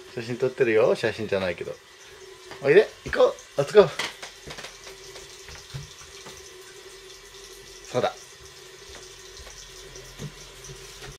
写真撮ってるよ。写真じゃないけど。おいで、行こう。レッツゴー。そうだ。